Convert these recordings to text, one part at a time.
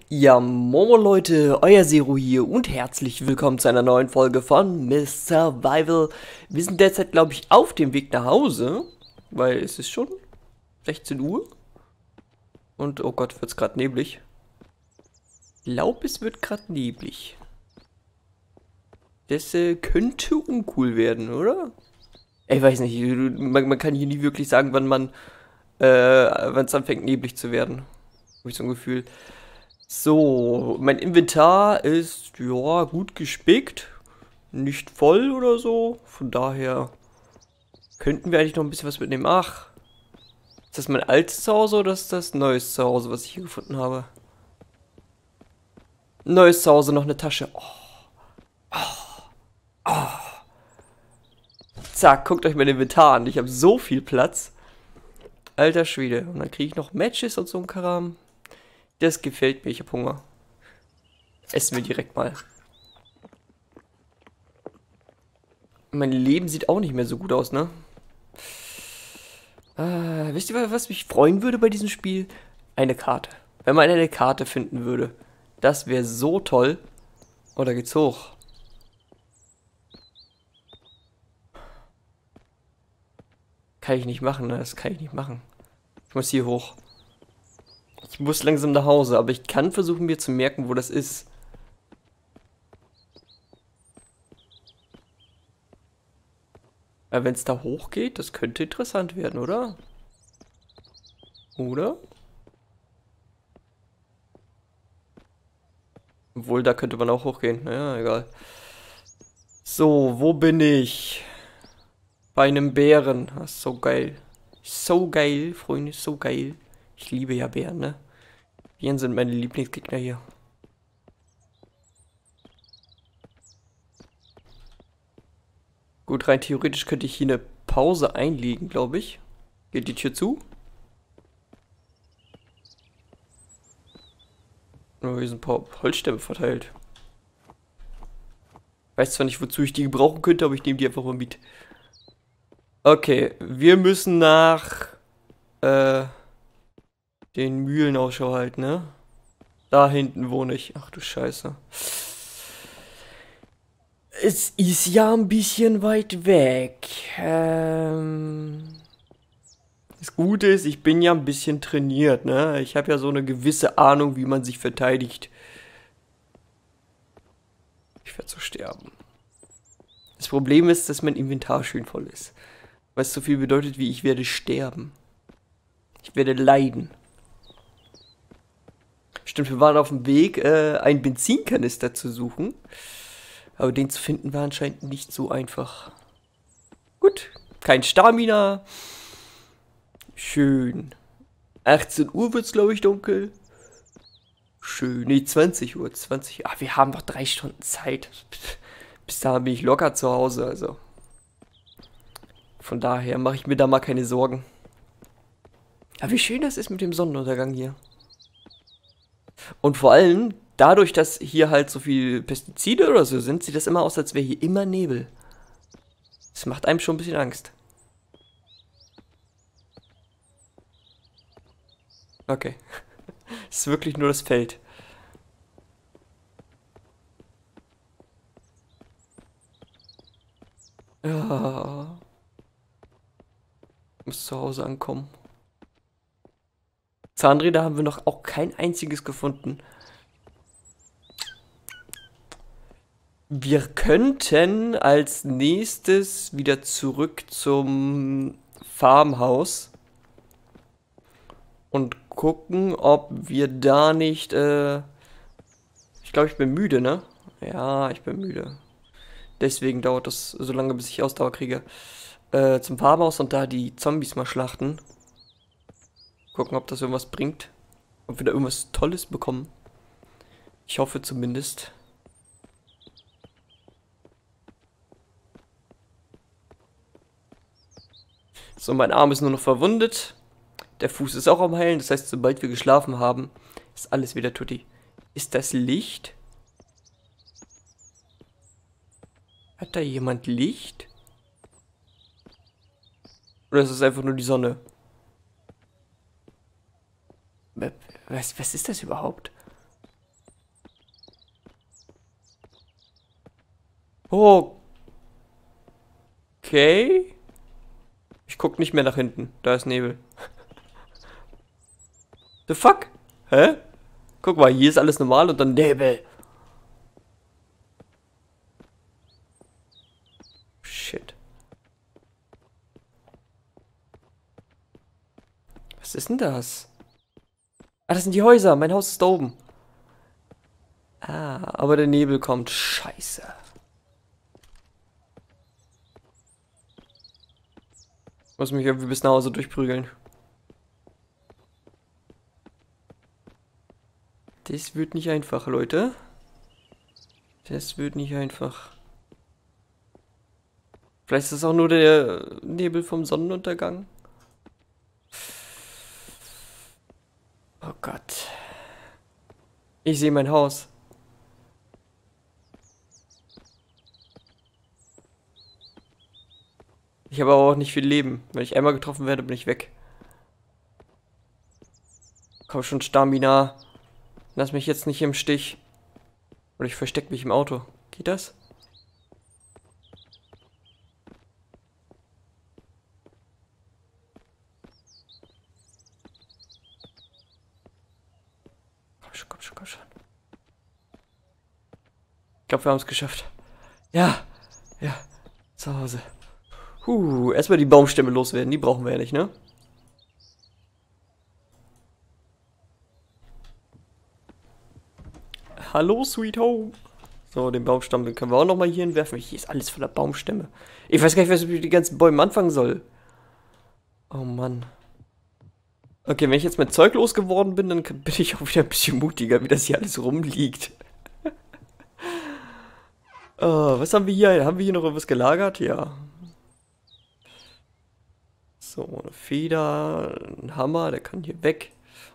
Ja, Momo Leute, euer Zero hier und herzlich willkommen zu einer neuen Folge von Miss Survival. Wir sind derzeit, glaube ich, auf dem Weg nach Hause, weil es ist schon 16 Uhr. Und, oh Gott, wird es gerade neblig. Ich glaube, es wird gerade neblig. Das könnte uncool werden, oder? Ich weiß nicht, man kann hier nie wirklich sagen, wann es anfängt neblig zu werden. Habe ich so ein Gefühl. So, mein Inventar ist, ja, gut gespickt. Nicht voll oder so. Von daher könnten wir eigentlich noch ein bisschen was mitnehmen. Ach, ist das mein altes Zuhause oder ist das neues Zuhause, was ich hier gefunden habe? Neues Zuhause, noch eine Tasche. Oh, zack, guckt euch mein Inventar an. Ich habe so viel Platz. Alter Schwede. Und dann kriege ich noch Matches und so ein Kram. Das gefällt mir, ich habe Hunger. Essen wir direkt mal. Mein Leben sieht auch nicht mehr so gut aus, ne? Wisst ihr, was mich freuen würde bei diesem Spiel? Eine Karte. Wenn man eine Karte finden würde. Das wäre so toll. Oh, da geht's hoch. Kann ich nicht machen, ne? Das kann ich nicht machen. Ich muss hier hoch. Ich muss langsam nach Hause, aber ich kann versuchen, mir zu merken, wo das ist. Aber wenn es da hochgeht, das könnte interessant werden, oder? Oder? Obwohl, da könnte man auch hochgehen. Naja, egal. So, wo bin ich? Bei einem Bären. Das ist so geil. So geil, Freunde, so geil. Ich liebe ja Bären, ne? Bären sind meine Lieblingsgegner hier. Gut, rein theoretisch könnte ich hier eine Pause einlegen, glaube ich. Geht die Tür zu? Oh, hier sind ein paar Holzstämme verteilt. Weiß zwar nicht, wozu ich die gebrauchen könnte, aber ich nehme die einfach mal mit. Okay, wir müssen nach den Mühlen Ausschau halten, ne? Da hinten wohne ich. Ach du Scheiße. Es ist ja ein bisschen weit weg. Das Gute ist, ich bin ja ein bisschen trainiert, ne? Ich habe ja so eine gewisse Ahnung, wie man sich verteidigt. Ich werde so sterben. Das Problem ist, dass mein Inventar schön voll ist. Was so viel bedeutet wie ich werde sterben. Ich werde leiden. Stimmt, wir waren auf dem Weg, einen Benzinkanister zu suchen. Aber den zu finden war anscheinend nicht so einfach. Gut, kein Stamina. Schön. 18 Uhr wird es, glaube ich, dunkel. Schön. Nee, 20 Uhr. 20. Ach, wir haben noch 3 Stunden Zeit. Bis dahin bin ich locker zu Hause, also. Von daher mache ich mir da mal keine Sorgen. Aber wie schön das ist mit dem Sonnenuntergang hier. Und vor allem, dadurch, dass hier halt so viel Pestizide oder so sind, sieht das immer aus, als wäre hier immer Nebel. Das macht einem schon ein bisschen Angst. Okay. Es ist wirklich nur das Feld. Ja. Muss zu Hause ankommen. Zahnräder haben wir noch auch kein einziges gefunden. Wir könnten als nächstes wieder zurück zum Farmhaus und gucken, ob wir da nicht, ich glaube, ich bin müde, ne? Ja, ich bin müde. Deswegen dauert das so lange, bis ich Ausdauer kriege. Zum Farmhaus und da die Zombies mal schlachten. Gucken, ob das irgendwas bringt. Ob wir da irgendwas Tolles bekommen. Ich hoffe zumindest. So, mein Arm ist nur noch verwundet. Der Fuß ist auch am Heilen. Das heißt, sobald wir geschlafen haben, ist alles wieder tutti. Ist das Licht? Hat da jemand Licht? Oder ist es einfach nur die Sonne? Was ist das überhaupt? Okay. Ich guck nicht mehr nach hinten. Da ist Nebel. The fuck? Hä? Guck mal, hier ist alles normal und dann Nebel. Shit. Was ist denn das? Ah, das sind die Häuser. Mein Haus ist da oben. Ah, aber der Nebel kommt. Scheiße. Muss mich irgendwie bis nach Hause durchprügeln. Das wird nicht einfach, Leute. Das wird nicht einfach. Vielleicht ist es auch nur der Nebel vom Sonnenuntergang. Oh Gott. Ich sehe mein Haus. Ich habe aber auch nicht viel Leben. Wenn ich einmal getroffen werde, bin ich weg. Komm schon, Stamina. Lass mich jetzt nicht im Stich. Oder ich verstecke mich im Auto. Geht das? Komm schon, komm schon, komm schon. Ich glaube, wir haben es geschafft. Ja, ja, zu Hause. Erstmal die Baumstämme loswerden. Die brauchen wir ja nicht, ne? Hallo, Sweet Home. So, den Baumstamm, den können wir auch nochmal hier hinwerfen. Hier ist alles voller Baumstämme. Ich weiß gar nicht, was ich mit den ganzen Bäumen anfangen soll. Oh Mann. Okay, wenn ich jetzt mit Zeug losgeworden bin, dann bin ich auch wieder ein bisschen mutiger, wie das hier alles rumliegt. Oh, was haben wir hier? Haben wir hier noch etwas gelagert? Ja. So, eine Feder, ein Hammer, der kann hier weg.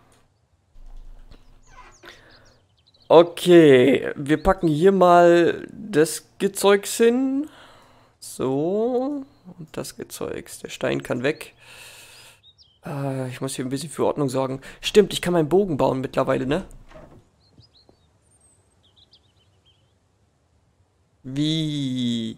Okay, wir packen hier mal das Gezeugs hin. So, und das Gezeugs. Der Stein kann weg. Ich muss hier ein bisschen für Ordnung sorgen. Stimmt, ich kann meinen Bogen bauen mittlerweile, ne? Wie?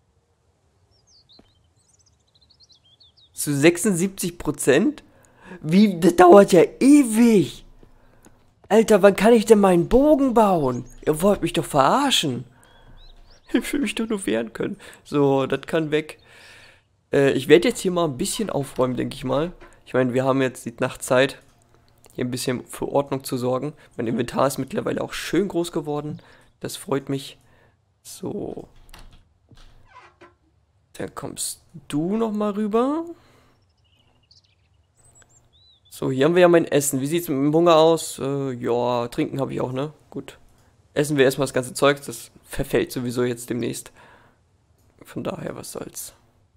Zu 76%? Wie? Das dauert ja ewig. Alter, wann kann ich denn meinen Bogen bauen? Ihr wollt mich doch verarschen. Ich will mich doch nur wehren können. So, das kann weg. Ich werde jetzt hier mal ein bisschen aufräumen, denke ich mal. Ich meine, wir haben jetzt die Nachtzeit, hier ein bisschen für Ordnung zu sorgen. Mein Inventar ist mittlerweile auch schön groß geworden. Das freut mich. So. Dann kommst du noch mal rüber. So, hier haben wir ja mein Essen. Wie sieht es mit dem Hunger aus? Ja, trinken habe ich auch, ne? Gut. Essen wir erstmal das ganze Zeug. Das verfällt sowieso jetzt demnächst. Von daher, was soll's.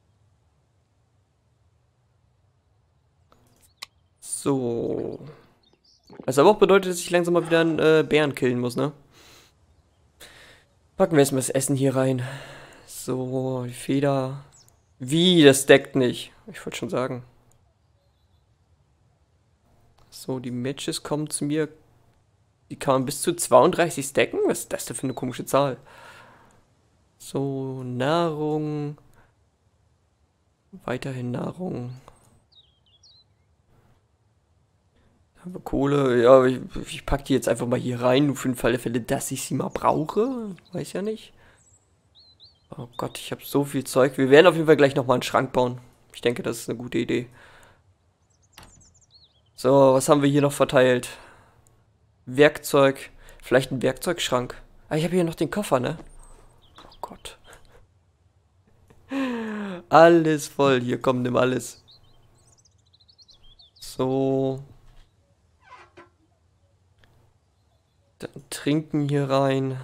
So. Was aber auch bedeutet, dass ich langsam mal wieder einen Bären killen muss, ne? Packen wir erstmal das Essen hier rein. So, die Feder. Wie? Das deckt nicht. Ich wollte schon sagen. So, die Matches kommen zu mir. Die kann man bis zu 32 stacken? Was ist das denn für eine komische Zahl? So, Nahrung. Weiterhin Nahrung. Haben wir Kohle. Ja, ich pack die jetzt einfach mal hier rein. Nur für den Fall der Fälle, dass ich sie mal brauche. Weiß ja nicht. Oh Gott, ich habe so viel Zeug. Wir werden auf jeden Fall gleich nochmal einen Schrank bauen. Ich denke, das ist eine gute Idee. So, was haben wir hier noch verteilt? Werkzeug. Vielleicht ein Werkzeugschrank. Ah, ich habe hier noch den Koffer, ne? Oh Gott. Alles voll. Hier, komm, nimm alles. So. Dann trinken hier rein.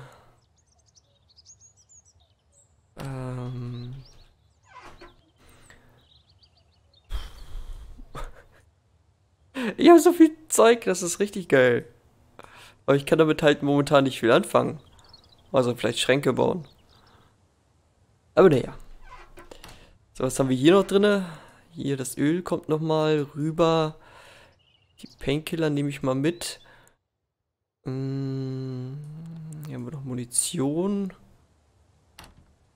Ich habe so viel Zeug, das ist richtig geil. Aber ich kann damit halt momentan nicht viel anfangen. Also vielleicht Schränke bauen. Aber naja. So, was haben wir hier noch drin? Hier, das Öl kommt nochmal rüber. Die Painkiller nehme ich mal mit. Hier haben wir noch Munition.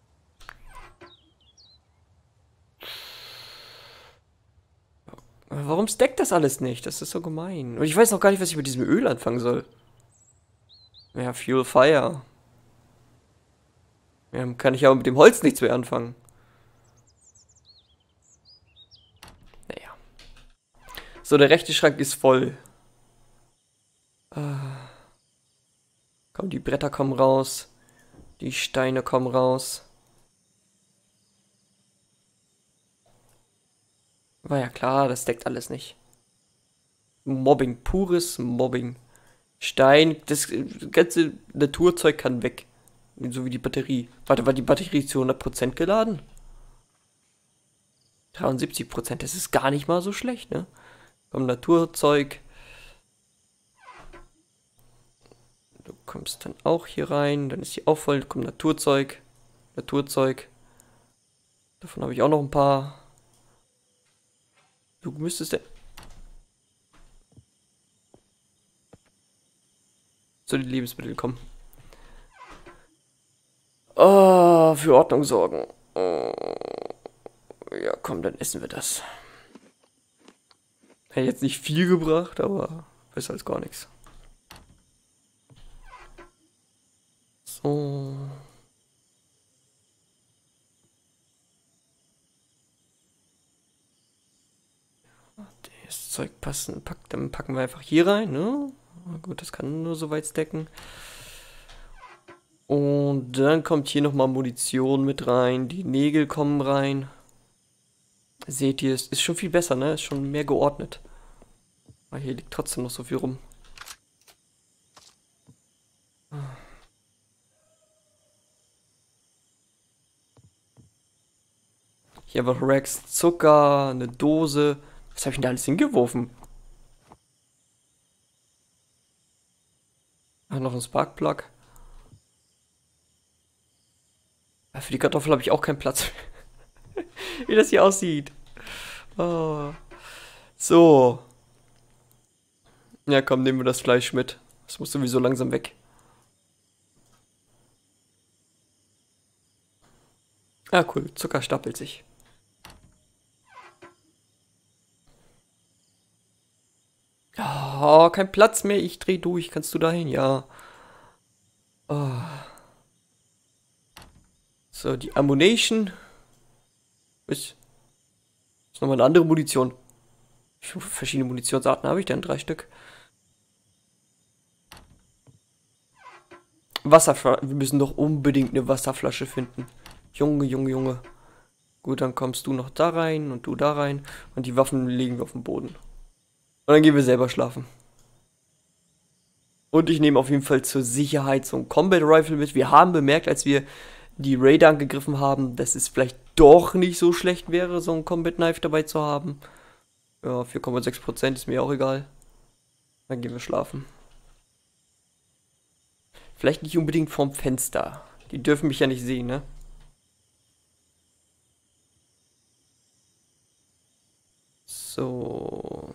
Aber warum stackt das alles nicht? Das ist so gemein. Und ich weiß noch gar nicht, was ich mit diesem Öl anfangen soll. Ja, Fuel Fire. Ja, kann ich aber mit dem Holz nichts mehr anfangen. Naja. So, der rechte Schrank ist voll. Komm, die Bretter kommen raus. Die Steine kommen raus. War ja klar, das deckt alles nicht. Mobbing, pures Mobbing. Stein, das ganze Naturzeug kann weg. So wie die Batterie. Warte, war die Batterie zu 100% geladen? 73%, das ist gar nicht mal so schlecht, ne? Komm, Naturzeug. Du kommst dann auch hier rein, dann ist die auch voll. Komm, Naturzeug. Naturzeug. Davon habe ich auch noch ein paar. Du müsstest ja. Zu den Lebensmitteln kommen. Oh, für Ordnung sorgen. Oh. Ja, komm, dann essen wir das. Hätte jetzt nicht viel gebracht, aber besser als gar nichts. So. Das Zeug passen, dann packen wir einfach hier rein, ne? Gut, das kann nur so weit stacken. Und dann kommt hier nochmal Munition mit rein. Die Nägel kommen rein. Seht ihr, es ist schon viel besser, ne? Ist schon mehr geordnet. Aber hier liegt trotzdem noch so viel rum. Hier einfach Racks Zucker, eine Dose. Was habe ich denn da alles hingeworfen? Ach, noch ein Sparkplug. Für die Kartoffel habe ich auch keinen Platz. Wie das hier aussieht. Oh. So. Ja, komm, nehmen wir das Fleisch mit. Das muss sowieso langsam weg. Ah, cool. Zucker stapelt sich. Oh, kein Platz mehr. Ich dreh durch. Kannst du dahin? Ja. Oh. So, die Ammunition. Ist nochmal eine andere Munition. Wie viele verschiedene Munitionsarten habe ich denn? 3 Stück. Wasserflasche. Wir müssen doch unbedingt eine Wasserflasche finden. Junge, Junge, Junge. Gut, dann kommst du noch da rein und du da rein. Und die Waffen legen wir auf den Boden. Und dann gehen wir selber schlafen. Und ich nehme auf jeden Fall zur Sicherheit so ein Combat Rifle mit. Wir haben bemerkt, als wir die Raider angegriffen haben, dass es vielleicht doch nicht so schlecht wäre, so ein Combat Knife dabei zu haben. Ja, 4,6% ist mir auch egal. Dann gehen wir schlafen. Vielleicht nicht unbedingt vorm Fenster. Die dürfen mich ja nicht sehen, ne? So.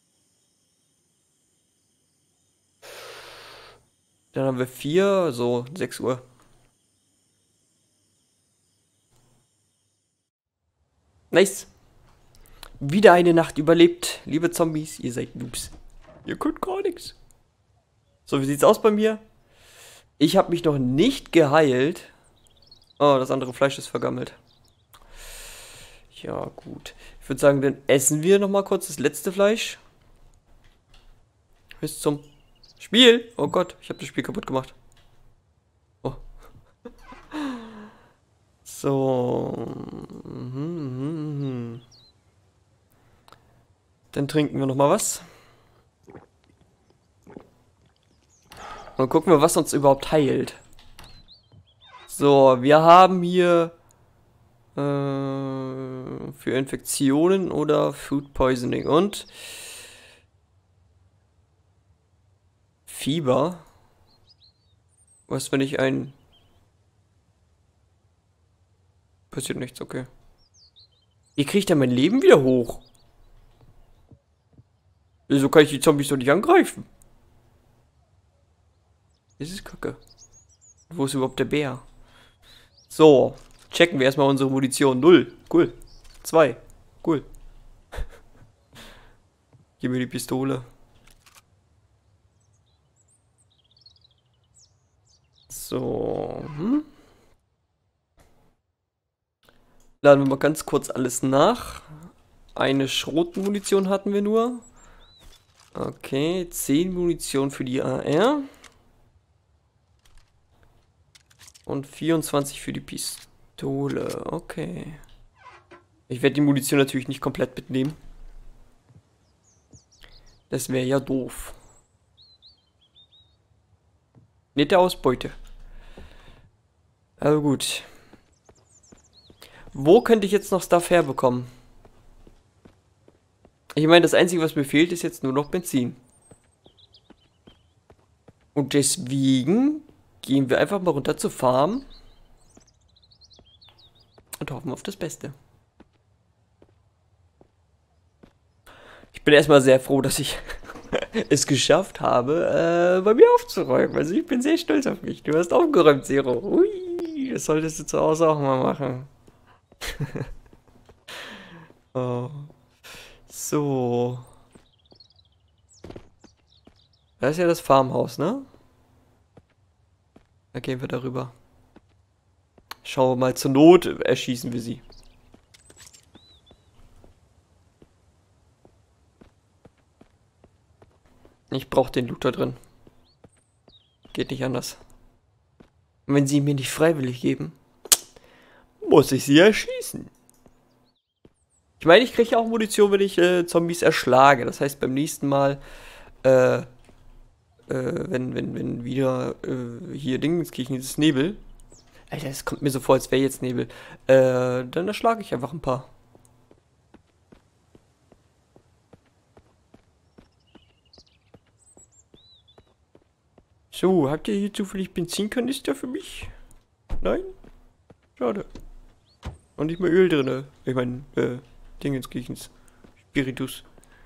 Dann haben wir 4, so 6 Uhr. Nice. Wieder eine Nacht überlebt. Liebe Zombies, ihr seid Noobs. Ihr könnt gar nichts. So, wie sieht's aus bei mir? Ich habe mich noch nicht geheilt. Oh, das andere Fleisch ist vergammelt. Ja, gut. Ich würde sagen, dann essen wir noch mal kurz das letzte Fleisch. Bis zum Spiel. Oh Gott, ich habe das Spiel kaputt gemacht. Oh. So. Dann trinken wir noch mal was. Und gucken wir, was uns überhaupt heilt. So, wir haben hier für Infektionen oder Food Poisoning und Fieber. Was, wenn ich ein... Passiert nichts, okay. Wie kriege ich denn mein Leben wieder hoch? Wieso kann ich die Zombies doch nicht angreifen? Das ist Kacke. Wo ist überhaupt der Bär? So, checken wir erstmal unsere Munition. 0, cool. 2, cool. Gib mir die Pistole. So. Laden wir mal ganz kurz alles nach. Eine Schrotmunition hatten wir nur. Okay, 10 Munition für die AR. Und 24 für die Pistole. Okay. Ich werde die Munition natürlich nicht komplett mitnehmen. Das wäre ja doof. Nette Ausbeute. Aber gut. Wo könnte ich jetzt noch Stuff herbekommen? Ich meine, das Einzige, was mir fehlt, ist jetzt nur noch Benzin. Und deswegen gehen wir einfach mal runter zur Farm. Und hoffen auf das Beste. Ich bin erstmal sehr froh, dass ich es geschafft habe, bei mir aufzuräumen. Also ich bin sehr stolz auf mich. Du hast aufgeräumt, Zero. Ui, das solltest du zu Hause auch mal machen. Oh. So. Das ist ja das Farmhaus, ne? Da gehen wir darüber. Schauen wir mal, zur Not erschießen wir sie. Ich brauche den Loot da drin. Geht nicht anders. Und wenn sie ihn mir nicht freiwillig geben, muss ich sie erschießen. Ich meine, ich kriege ja auch Munition, wenn ich Zombies erschlage. Das heißt, beim nächsten Mal, wenn wieder hier Dings kriege ich dieses Nebel. Alter, es kommt mir so vor, als wäre jetzt Nebel. Dann erschlage ich einfach ein paar. So, habt ihr hier zufällig Benzinkanister für mich? Nein? Schade. Und nicht mehr Öl drin. Ich meine, Dingenskirchens. Spiritus.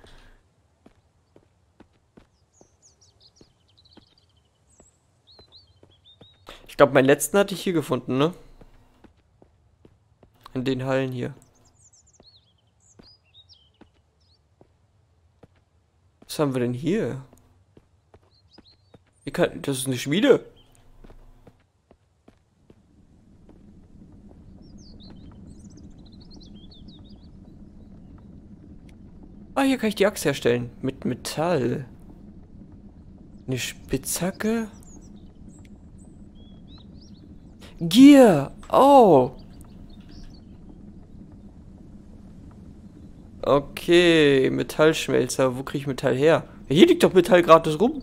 Ich glaube, meinen letzten hatte ich hier gefunden, ne? In den Hallen hier. Was haben wir denn hier? Das ist eine Schmiede. Ah, hier kann ich die Axt herstellen. Mit Metall. Eine Spitzhacke. Gear. Oh. Okay, Metallschmelzer. Wo kriege ich Metall her? Hier liegt doch Metall gratis rum.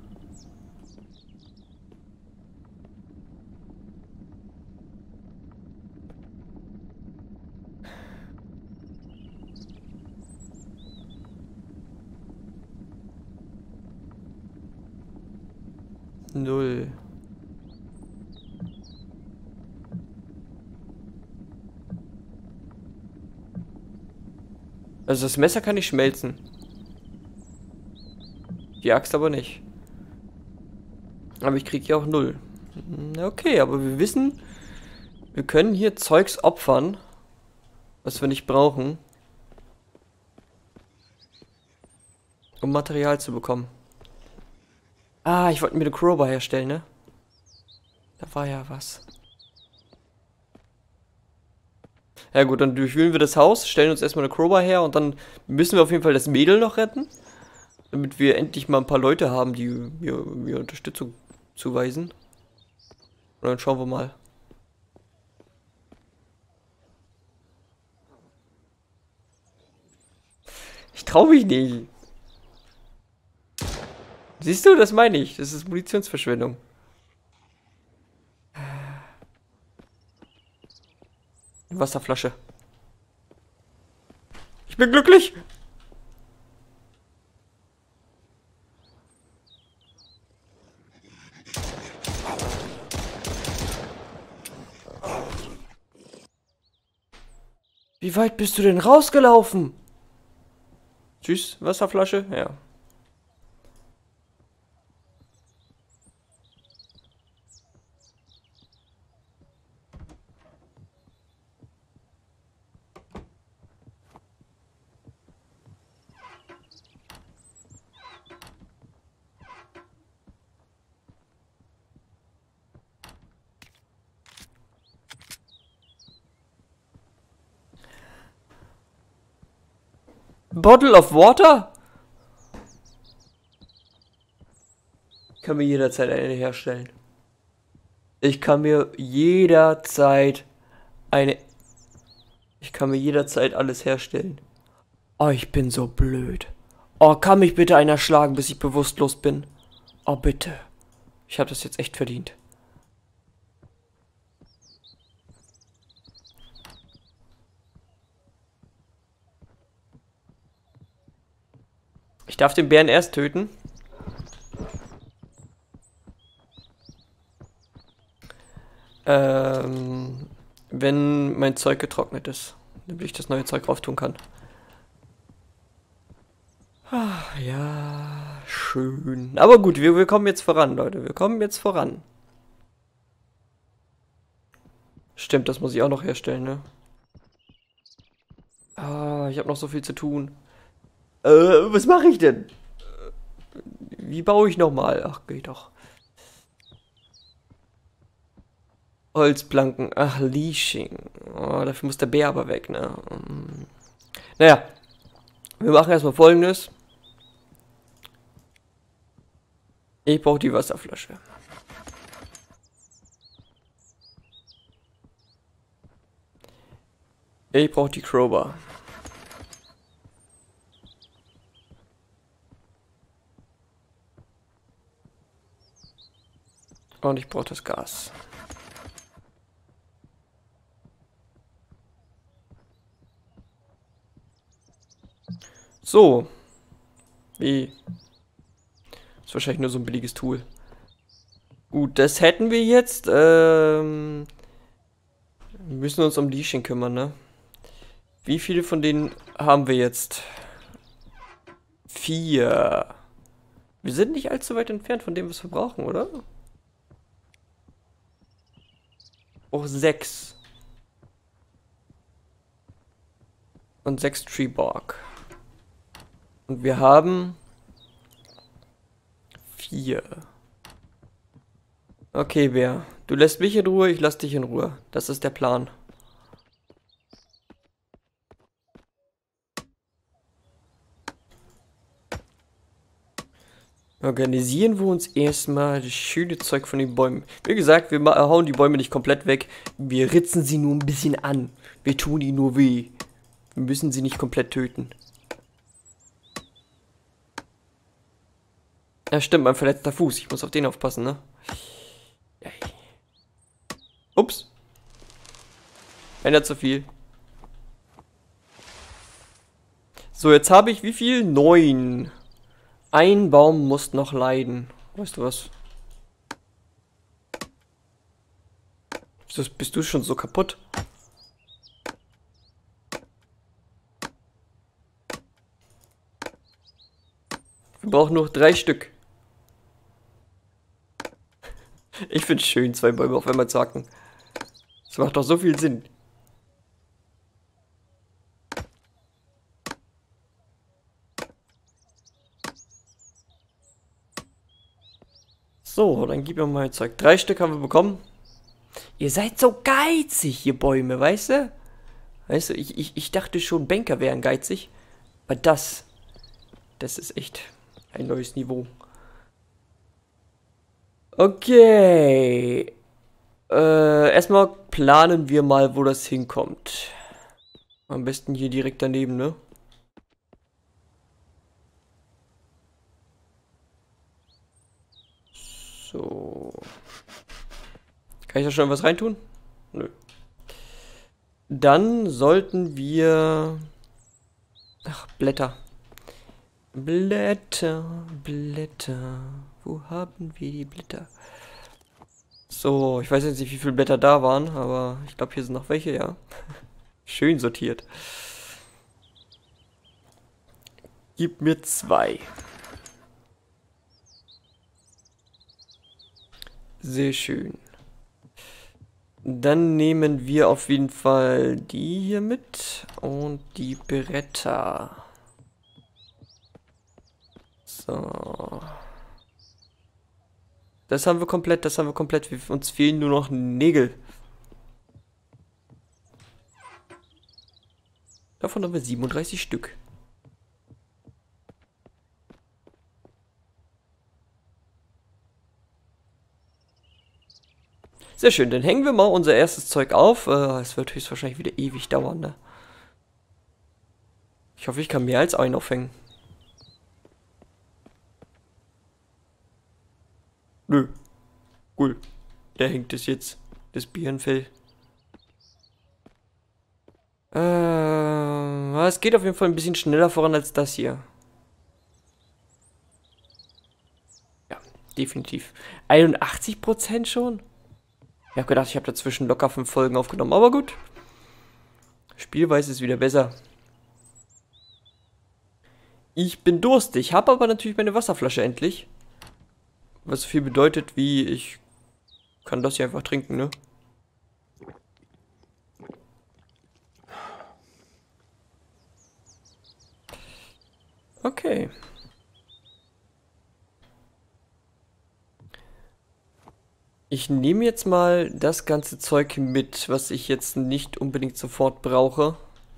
Null. Also das Messer kann ich schmelzen. Die Axt aber nicht. Aber ich kriege hier auch null. Okay, aber wir wissen, wir können hier Zeugs opfern, was wir nicht brauchen, um Material zu bekommen. Ah, ich wollte mir eine Crowbar herstellen, ne? Da war ja was. Ja gut, dann durchwühlen wir das Haus, stellen uns erstmal eine Crowbar her und dann müssen wir auf jeden Fall das Mädel noch retten. Damit wir endlich mal ein paar Leute haben, die mir Unterstützung zuweisen. Und dann schauen wir mal. Ich traue mich nicht. Siehst du, das meine ich. Das ist Munitionsverschwendung. Wasserflasche. Ich bin glücklich. Wie weit bist du denn rausgelaufen? Tschüss, Wasserflasche? Ja. Bottle of Water? Ich kann mir jederzeit eine herstellen. Ich kann mir jederzeit eine... Ich kann mir jederzeit alles herstellen. Oh, ich bin so blöd. Oh, kann mich bitte einer schlagen, bis ich bewusstlos bin? Oh, bitte. Ich habe das jetzt echt verdient. Ich darf den Bären erst töten. Wenn mein Zeug getrocknet ist. Damit ich das neue Zeug drauf tun kann. Ah, ja, schön. Aber gut, wir kommen jetzt voran, Leute. Wir kommen jetzt voran. Stimmt, das muss ich auch noch herstellen, ne? Ah, ich habe noch so viel zu tun. Was mache ich denn? Wie baue ich nochmal? Ach, geht doch. Holzplanken. Ach, Leashing. Oh, dafür muss der Bär aber weg, ne? Naja. Wir machen erstmal Folgendes. Ich brauche die Wasserflasche. Ich brauche die Crowbar. Und ich brauche das Gas. So. Wie? Ist wahrscheinlich nur so ein billiges Tool. Gut, das hätten wir jetzt. Wir müssen uns um Leashing kümmern, ne? Wie viele von denen haben wir jetzt? 4. Wir sind nicht allzu weit entfernt von dem, was wir brauchen, oder? Oh, 6. Und 6 Tree Bark. Und wir haben 4. Okay, Bär. Du lässt mich in Ruhe, ich lass dich in Ruhe. Das ist der Plan. Organisieren wir uns erstmal das schöne Zeug von den Bäumen. Wie gesagt, wir hauen die Bäume nicht komplett weg. Wir ritzen sie nur ein bisschen an. Wir tun ihnen nur weh. Wir müssen sie nicht komplett töten. Ja, stimmt, mein verletzter Fuß. Ich muss auf den aufpassen, ne? Ups. Einer zu viel. So, jetzt habe ich wie viel? 9. Ein Baum muss noch leiden. Weißt du was? Bist du schon so kaputt? Wir brauchen nur 3 Stück. Ich find's schön, 2 Bäume auf einmal zu hacken. Das macht doch so viel Sinn. So, dann gib mir mal Zeug. 3 Stück haben wir bekommen. Ihr seid so geizig, ihr Bäume, weißt du? Weißt du, ich dachte schon, Banker wären geizig. Aber das ist echt ein neues Niveau. Okay. Erstmal planen wir mal, wo das hinkommt. Am besten hier direkt daneben, ne? So. Kann ich da schon was reintun? Nö. Dann sollten wir... Ach, Blätter. Blätter, Blätter. Wo haben wir die Blätter? So, ich weiß jetzt nicht, wie viele Blätter da waren, aber ich glaube, hier sind noch welche, ja. Schön sortiert. Gib mir 2. Sehr schön. Dann nehmen wir auf jeden Fall die hier mit und die Bretter. So. Das haben wir komplett, Uns fehlen nur noch Nägel. Davon haben wir 37 Stück. Sehr schön, dann hängen wir mal unser erstes Zeug auf. Es wird höchstwahrscheinlich wieder ewig dauern, ne? Ich hoffe, ich kann mehr als einen aufhängen. Nö. Cool. Der hängt es jetzt. Das Bärenfell. Es geht auf jeden Fall ein bisschen schneller voran als das hier. Ja, definitiv. 81% schon? Ich habe gedacht, ich habe dazwischen locker 5 Folgen aufgenommen, aber gut. Spielweise ist wieder besser. Ich bin durstig, habe aber natürlich meine Wasserflasche endlich. Was so viel bedeutet, wie ich kann das hier einfach trinken, ne? Okay. Ich nehme jetzt mal das ganze Zeug mit, was ich jetzt nicht unbedingt sofort brauche.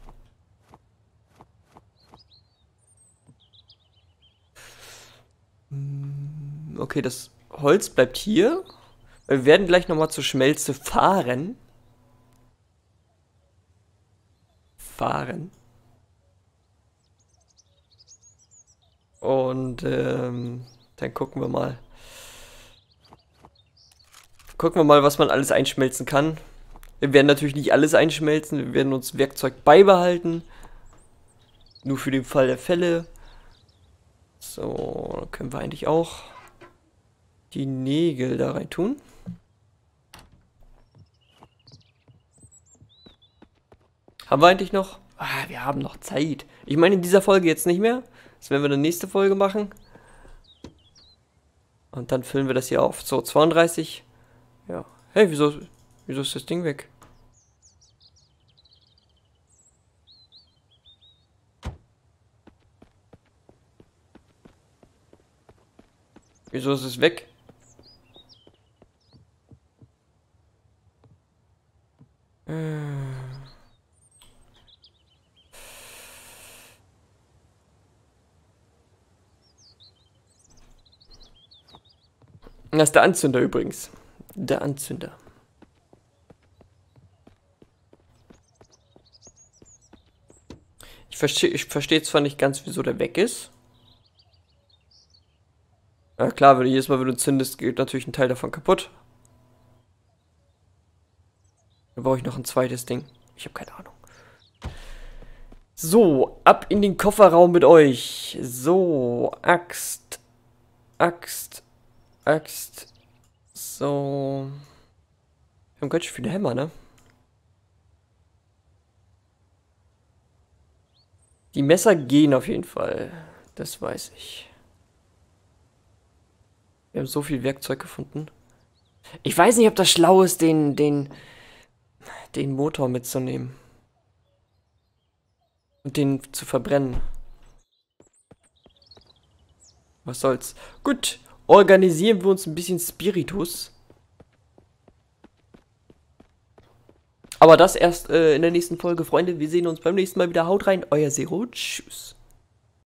Okay, das Holz bleibt hier. Wir werden gleich nochmal zur Schmelze fahren. Und dann gucken wir mal. Gucken wir mal, was man alles einschmelzen kann. Wir werden natürlich nicht alles einschmelzen. Wir werden uns Werkzeug beibehalten. Nur für den Fall der Fälle. So, dann können wir eigentlich auch die Nägel da rein tun. Haben wir eigentlich noch? Ah, wir haben noch Zeit. Ich meine in dieser Folge jetzt nicht mehr. Das werden wir in der nächsten Folge machen. Und dann füllen wir das hier auf. So, 32. Ja. Hey, wieso ist das Ding weg? Wieso ist es weg? Das ist der Anzünder übrigens. Der Anzünder. Ich verstehe zwar nicht ganz, wieso der weg ist. Ja klar, wenn du jedes Mal, wenn du zündest, geht natürlich ein Teil davon kaputt. Dann brauche ich noch ein zweites Ding. Ich habe keine Ahnung. So, ab in den Kofferraum mit euch. So, Axt. Axt. Axt. So. Wir haben ganz schön viele Hämmer, ne? Die Messer gehen auf jeden Fall. Das weiß ich. Wir haben so viel Werkzeug gefunden. Ich weiß nicht, ob das schlau ist, den Motor mitzunehmen. Und den zu verbrennen. Was soll's. Gut, organisieren wir uns ein bisschen Spiritus. Aber das erst in der nächsten Folge, Freunde. Wir sehen uns beim nächsten Mal wieder. Haut rein, euer Zero. Tschüss.